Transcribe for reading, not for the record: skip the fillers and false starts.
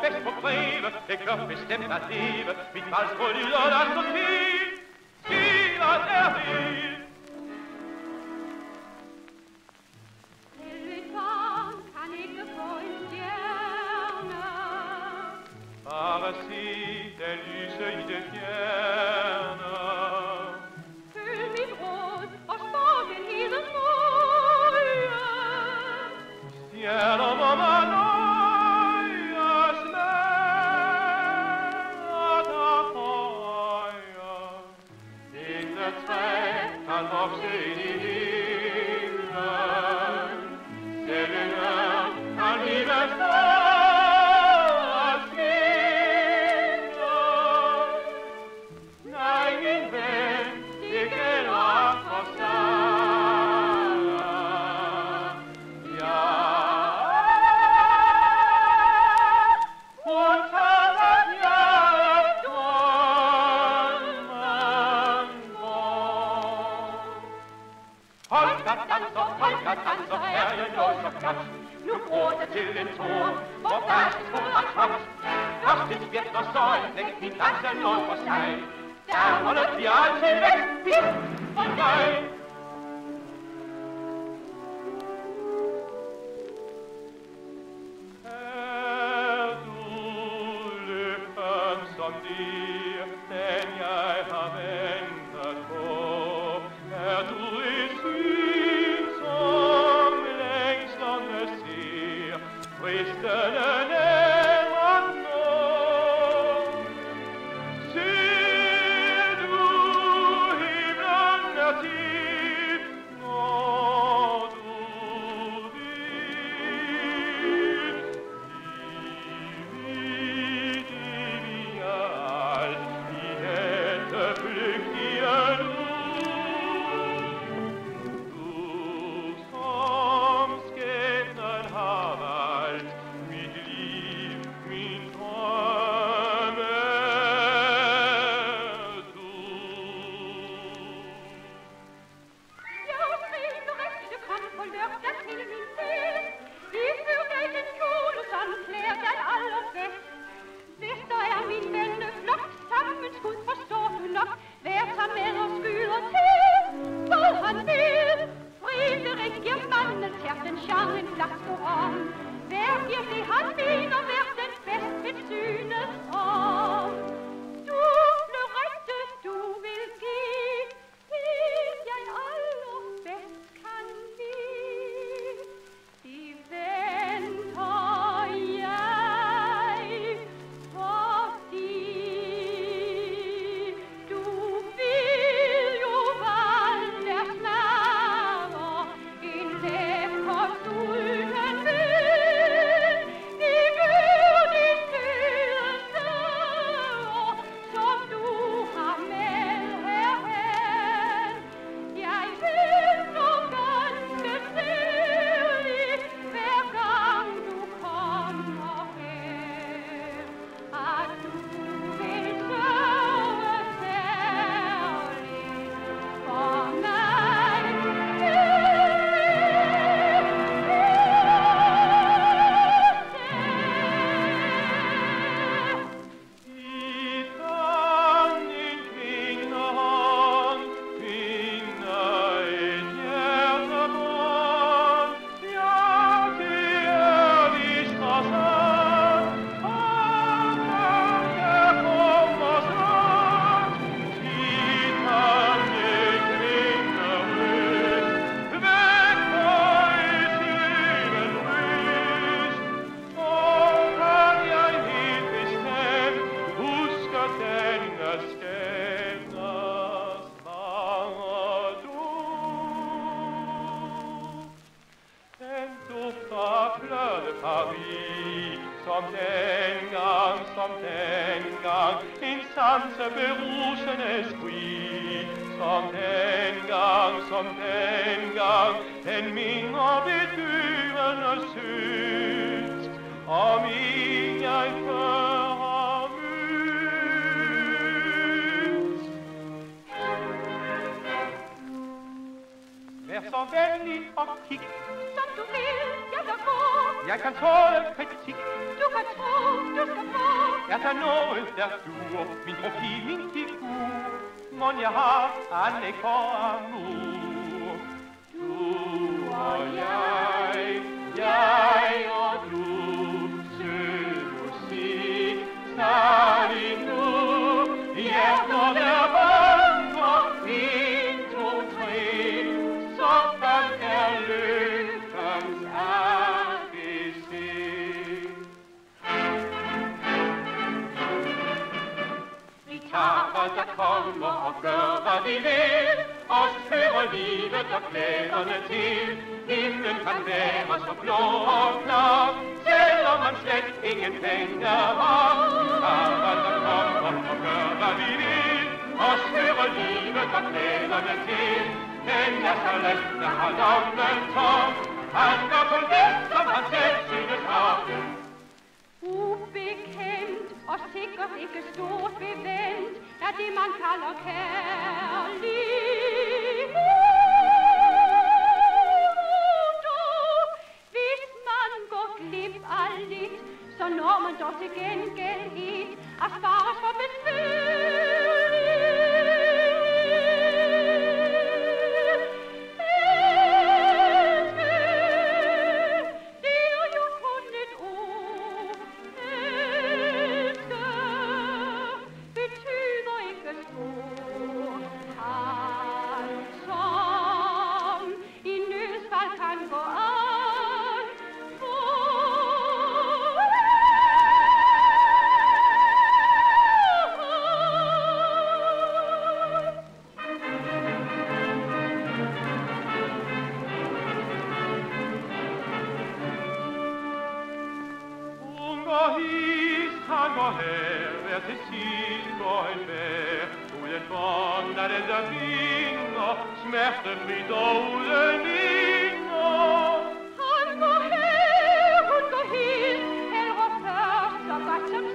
bedst på breve, det gør bestemt at leve. Mit valgsbrød lyder der så til, skiver der vil. Et barn kan ikke få en stjerne. Bare se den lyse i det fjerne. Følg mit råd og spår den hele nøje. Stjerner må man nøjes med, og der for øje. Intet træ kan vokse ind i himlen. Selv en ørn kan blive stor og skinne. Nej, min ven, det gælder for sig. Ja, hun tager at jeg drømmen går. Polka danser, er jeg noget så flot. Nu bruger jeg til en tur, hvor der er stor og trådt. Først et spjæt og så en knæk, min dans er noget for sig. Damerne bliver altid væk, pip for mig. Er du lykken som det, den jeg har ventet på? Er du et syn som længslerne ser, fristende nær at nå? Ser du himlen er til, når du vil? I alt, i dette flygtige nu. Du som skæbnen har valgt, mit liv, min drømme er du. Jeg har skrivet rigtigt kom på lørdag til min fest. I førte den kjole, som klæder den allerbedst. Hvis der er min venneflok, sammenskud forstår du nok. Vær så med og skyder til, hvad han vil. Frederik giver manden hjertens charme en flaske om. Hver giver det han mener, hver den bedst vil synes om. Du florette, du vil give, det jeg allerbedst kan lide. Det venter jeg, fordi du vil jo valgt der smager en lækker sulten vil. Det gør de skyldelser, som du har med herhen. Jeg vil så ganske særligt, hver gang du kommer her, at du vil sørge særligt for mig. I fangen kvinder, kvinder et hjertebånd. Ja, det er vist og sandt, og der kommer snart. I fangen kvinder røst, væk fra et syvende ryst. Og kan jeg helt bestemt huske denne skæbnes barndom. Den duft af fløde Paris, som dengang, en sanseberusende esprit. Som dengang, den minder bedøvende sødt, om en jeg før har mødt. Vær så venlig og kig, Som du vil, jeg vil gå Jeg kan tåle kritik. Du kan tro, du skal få. Er der noget, der duer? Min profil, min figur. Mon jeg har anlæg for amour. Du og jeg og du. Sød musik, stadig nu. Hjerter der banker. 1, 2, 3. Sådan er lykkens ABC. Vi tager, hvad der kommer og gør, hvad vi vil. Os hører livet og glæderne til. Himlen kan være så blå og klar, selvom man slet ingen penge har. Vi tager, hvad der kommer og gør, hvad vi vil. Os hører livet og glæderne til. Men jeg så let, har lommen tom. Han går på det, som han selv synes om. Ubekendt og sikkert ikke stort bevendt er det, man kalder kærlighed. Hvis man går glip af lidt, så når man dog til gengæld et at spares for besvær. Han går her, hver til sidst går en vær. Uden bånd er den der vinger, smertefrit og uden inger. Han går her, hun går helt, hellere først så godt som